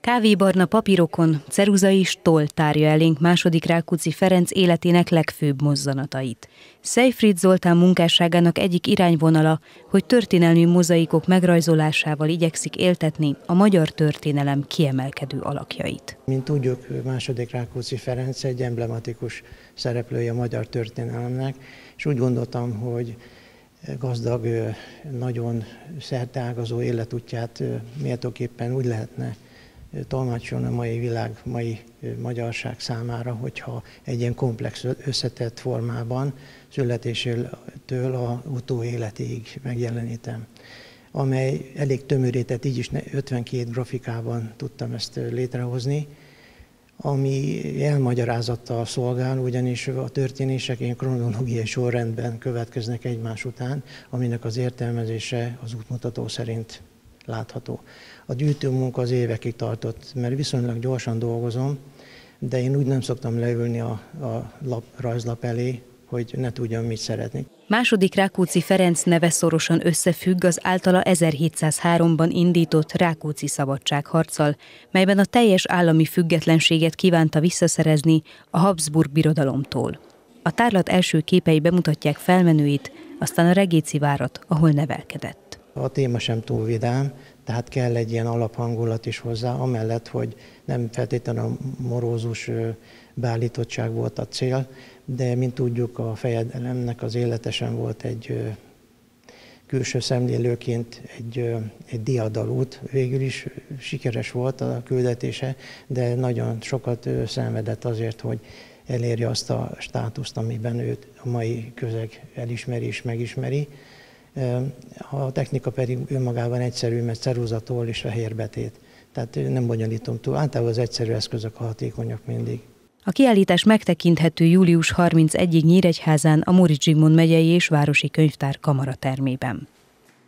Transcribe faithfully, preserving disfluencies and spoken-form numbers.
Kávébarna papírokon ceruza és toll tárja elénk második Rákóczi Ferenc életének legfőbb mozzanatait. Seyfried Zoltán munkásságának egyik irányvonala, hogy történelmi mozaikok megrajzolásával igyekszik éltetni a magyar történelem kiemelkedő alakjait. Mint tudjuk, második Rákóczi Ferenc egy emblematikus szereplője a magyar történelemnek, és úgy gondoltam, hogy gazdag, nagyon szerteágazó életútját méltóképpen úgy lehetne tolmácsolni a mai világ, mai magyarság számára, hogyha egy ilyen komplex összetett formában születésétől a utóéletéig megjelenítem, amely elég tömörített, így is ötvenkét grafikában tudtam ezt létrehozni, ami elmagyarázattal szolgál, ugyanis a történések ilyen kronológiai sorrendben következnek egymás után, aminek az értelmezése az útmutató szerint látható. A gyűjtőmunka az évekig tartott, mert viszonylag gyorsan dolgozom, de én úgy nem szoktam leülni a, a lap, rajzlap elé, hogy ne tudjam, mit szeretnék. Második Rákóczi Ferenc neve szorosan összefügg az általa ezerhétszázháromban indított Rákóczi szabadságharccal, melyben a teljes állami függetlenséget kívánta visszaszerezni a Habsburg birodalomtól. A tárlat első képei bemutatják felmenőit, aztán a Regéci várat, ahol nevelkedett. A téma sem túl vidám, tehát kell egy ilyen alaphangulat is hozzá, amellett, hogy nem feltétlenül a morózus beállítottság volt a cél, de mint tudjuk, a fejedelemnek az életesen volt egy külső szemlélőként egy, egy diadalút. Végül is sikeres volt a küldetése, de nagyon sokat szenvedett azért, hogy elérje azt a státuszt, amiben őt a mai közeg elismeri és megismeri. A technika pedig önmagában egyszerű, mert ceruzatól és fehérbetét. Tehát nem bonyolítom túl. Általában az egyszerű eszközök a hatékonyak mindig. A kiállítás megtekinthető július harmincegyedikéig Nyíregyházán a Móricz Zsigmond megyei és városi könyvtár kamaratermében.